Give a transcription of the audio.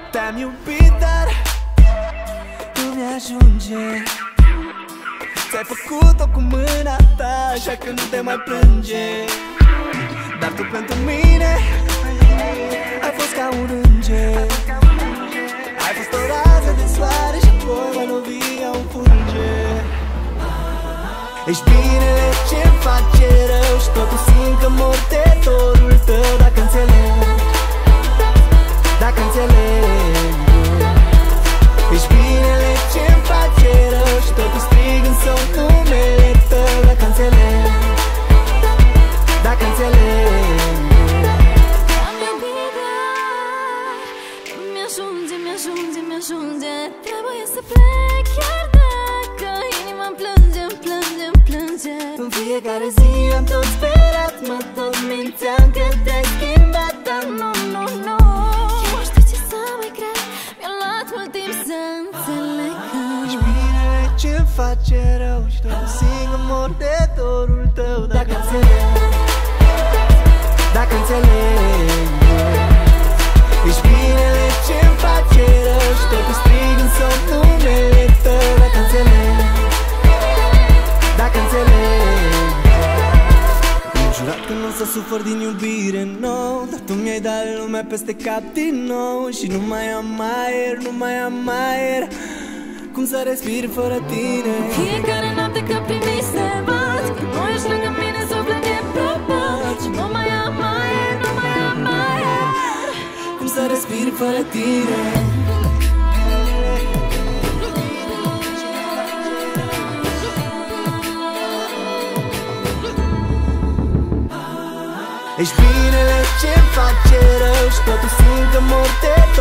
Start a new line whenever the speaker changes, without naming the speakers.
Te-am iubit, dar nu mi-ajunge. Ți-ai făcut-o cu mâna ta, așa că nu te mai plânge. Dar tu pentru mine ai fost ca un înger. Ai fost o rază de soare și apoi mă lovi ca un fulger. Ești binele ce-mi face rău și totuși simt că mor de dorul tău. Dacă înțelegi, dacă înțelegi. Ești binele ce-mi face rău și totuși strig în somn numele tău. Dacă înțelegi, dacă înțelegi.
Am iubit, dar mi-ajunge, mi-ajunge, mi-ajunge. Trebuie să plec chiar dacă inima-mi plânge, plânge, plânge.
În fiecare zi am tot sperat, mă tot mințeam că te-ai schimbat, dar nu, nu, nu.
Eu nu știu ce să mai cred, mi-a luat mult timp să înțeleg că
Ești binele ce-mi face rău și totuși singur mor de dorul tău. Dacă înțelegi, dacă înțelegi. Ești binele ce-mi face rău și totuși strig în somn numele tău. Dacă înțelegi, dacă înțelegi. Am jurat că nu o să sufăr din iubire, nou. Dar tu mi-ai dat lumea peste cap din nou. Și nu mai am aer, nu mai am aer. Cum să respir fără tine?
fiecare noapte când prin vis se bat, când nu ești lângă mine suflet e prăpat. Și nu mai am aer, nu mai am aer.
Cum să respir fără tine? Ești binele ce-mi face rău și totuși simt că mor de